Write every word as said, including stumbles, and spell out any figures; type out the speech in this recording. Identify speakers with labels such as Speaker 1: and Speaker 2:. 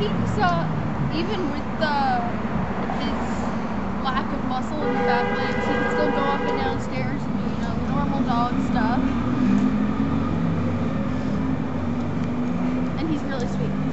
Speaker 1: he's uh, even with the his lack of muscle in the back legs, he can still go up and down stairs and do, you know, the normal dog stuff. And he's really sweet.